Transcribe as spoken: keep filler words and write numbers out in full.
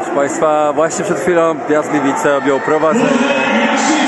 Proszę Państwa, właśnie przed chwilą Piast Gliwice objął prowadzenie